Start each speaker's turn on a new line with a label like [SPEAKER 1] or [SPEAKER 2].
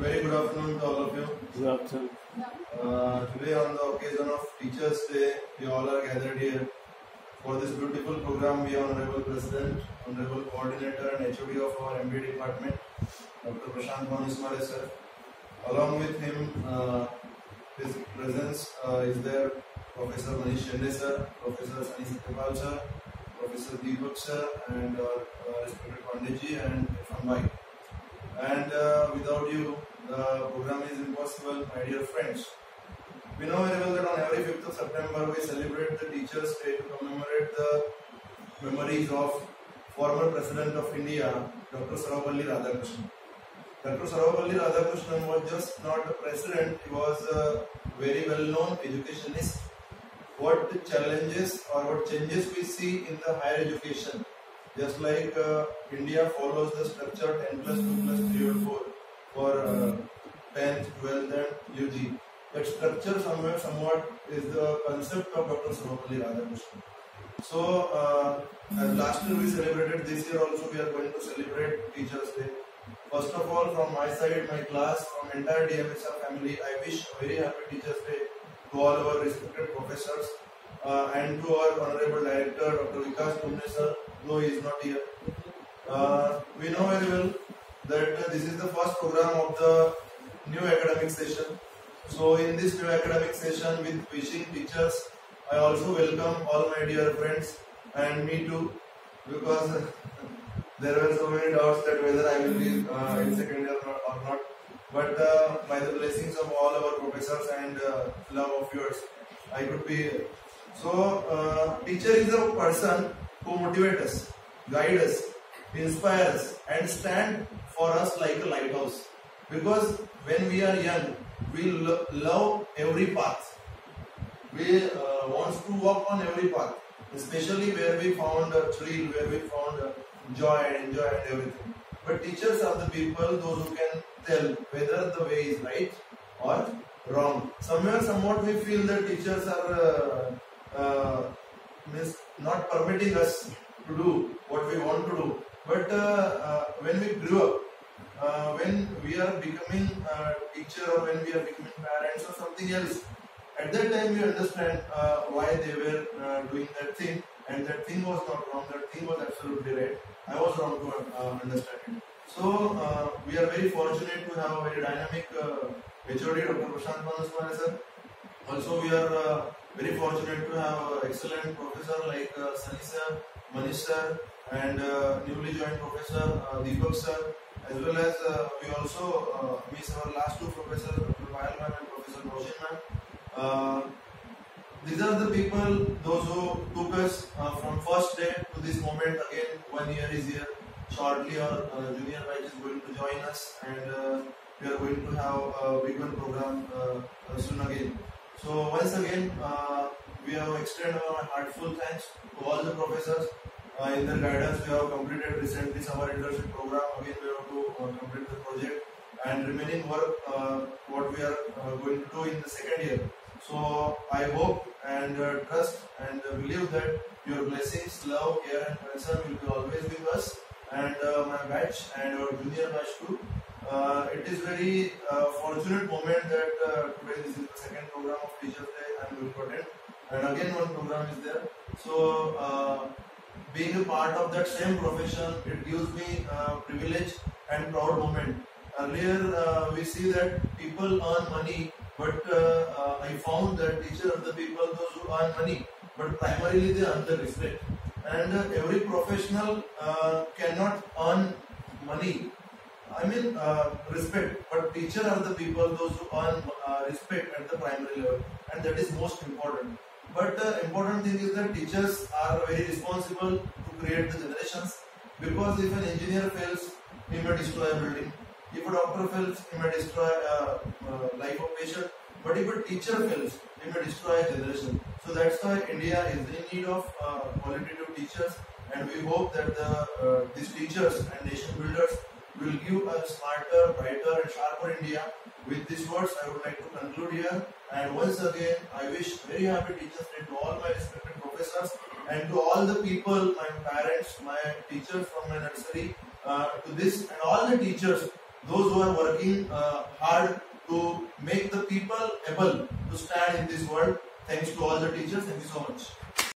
[SPEAKER 1] Very good afternoon to all of you.
[SPEAKER 2] Good afternoon.
[SPEAKER 1] Today on the occasion of Teachers Day, we all are gathered here for this beautiful program. We are Honorable President, Honorable Coordinator and HOD of our MBA department, Dr. Prashant Waghaye sir. Along with him, his presence is there Professor Manish Shende sir, Professor Sunny Satyapal sir, Professor Dept sir, and respected Panditji and Prashant Waghaye. And without you, the program is impossible, my dear friends. We know very well that on every 5th of September we celebrate the Teachers' Day to commemorate the memories of former President of India, Dr. Sarvapalli Radhakrishnan. Dr. Sarvapalli Radhakrishnan was just not a president, he was a very well-known educationist. What challenges or what changes we see in the higher education? Just like India follows the structure 10 plus 2 plus 3 or 4 for 10th, 12th and UG. That structure somewhat is the concept of Dr. Sarvapalli Radhakrishnan. So last year we celebrated, this year also we are going to celebrate Teachers Day. First of all, from my side, my class, from entire DMSR family, I wish a very happy Teachers Day to all our respected professors and to our Honorable Director, Dr. Vikas Tumne sir. No, he is not here. We know very well that this is the first program of the new academic session. So in this new academic session with wishing teachers, I also welcome all my dear friends and me too, because there were so many doubts that whether I will be in second year or not. But by the blessings of all our professors and love of yours, I could be here. So teacher is a person who motivate us, guide us, inspire us and stand for us like a lighthouse. Because when we are young, we love every path. We want to walk on every path, especially where we found a thrill, where we found joy and everything. But teachers are the people, those who can tell whether the way is right or wrong. Somewhat we feel that teachers are not permitting us to do what we want to do. But when we grew up, when we are becoming a teacher or when we are becoming parents or something else, at that time we understand why they were doing that thing, and that thing was not wrong, that thing was absolutely right. I was wrong to understand it. So we are very fortunate to have a very dynamic HOD, Dr. Prashant Waghaye sir. Also we are very fortunate to have an excellent professor like Sunny sir, Manish sir, and newly joined Professor Dept sir, as well as we also miss our last two professors, Dr. Patel ma'am and Professor Roshan ma'am. These are the people, those who took us from first day to this moment. Again, 1 year is here. Shortly our junior batch is going to join us, and we are going to have a big one program soon again. So once again, we have extended our heartfelt thanks to all the professors. In their guidance, we have completed recently summer internship program. Again, we have to complete the project and remaining work what we are going to do in the second year. So I hope and trust and believe that your blessings, love, care and concern will be always with us and my batch and our junior batch too. It is very fortunate moment that today this is the second program of Teachers Day and we will attend, and again one program is there. So being a part of that same profession, it gives me privilege and proud moment. Earlier we see that people earn money, but I found that teachers are the people those who earn money, but primarily they earn the respect. And every professional cannot earn money, I mean respect, but teachers are the people those who earn respect at the primary level, and that is most important. But the important thing is that teachers are very responsible to create the generations, because if an engineer fails, he may destroy a building. If a doctor fails, he may destroy life of patient. But if a teacher fails, he may destroy a generation. So that's why India is in need of qualitative teachers, and we hope that these teachers and nation builders will give a smarter, brighter and sharper India. With these words, I would like to conclude here. And once again, I wish very happy Teachers Day to all my respected professors and to all the people, my parents, my teachers from my nursery, to this and all the teachers those who are working hard to make the people able to stand in this world. Thanks to all the teachers. Thank you so much.